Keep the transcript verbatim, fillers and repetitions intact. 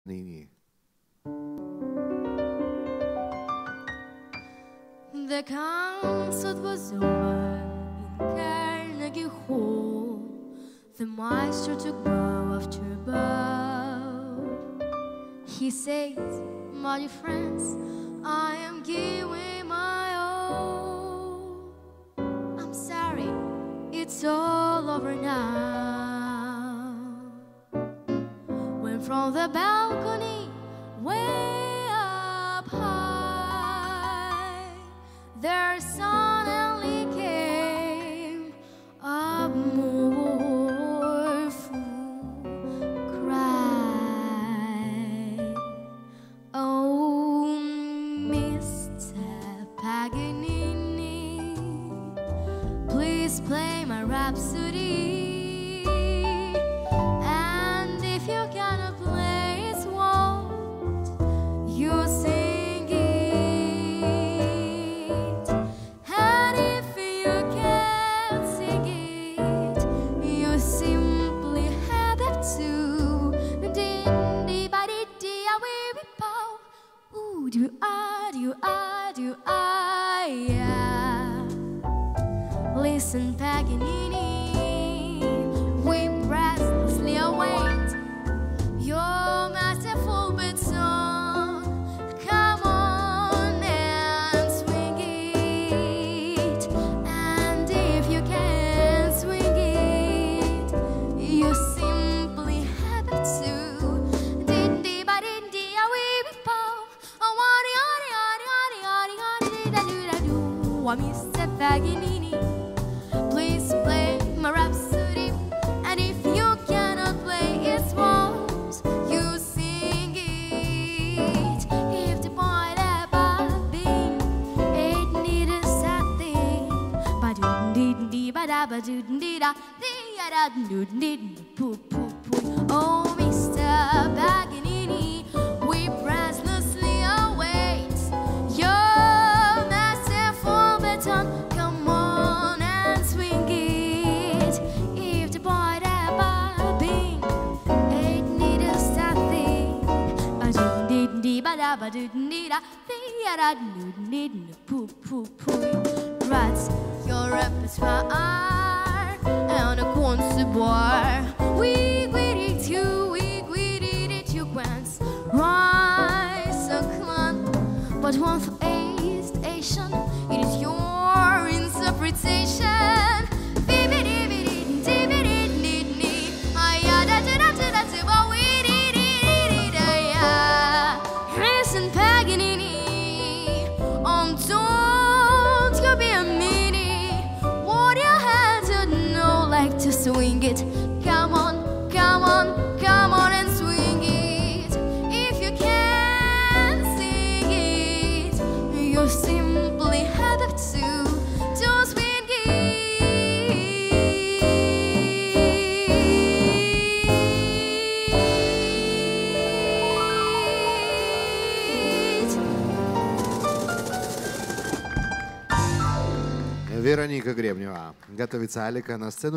Paganini. The concert was over in Carnegie Hall. The maestro took bow after bow. He said, "My dear friends, I am giving my all. I'm sorry, it's all over now." When from the balcony, way up high, there suddenly came a mournful cry. "Oh, Mister Paganini, please play my Rhapsody. And if you cannot play it, won't you sing it? And if you can't sing it, you simply have to ooh, do I, do I, do I, yeah. Listen, Paganini, we breathlessly await your masterful baton. Come on and swing it. And if you can't swing it, you simply have to. Mister Paganini, please play my Rhapsody. And if you cannot play its walls, you sing it. If the boy ever been, it needed something. Oh, Mister Paganini, we breathlessly await your come on and swing it. If the boy ever been, it needed something. What's your repertoire and a concert bar? We greeted you, we greeted it, you quants. Rise and climb, but one for a station. It is your interpretation. Listen, Paganini, um, don't you be a meanie. What you had to know, like to swing it. Come on, come on, come on and swing it. If you can't sing it, you simply have to to swing it. Вероника Гребнева. Готовится Алика на сцену.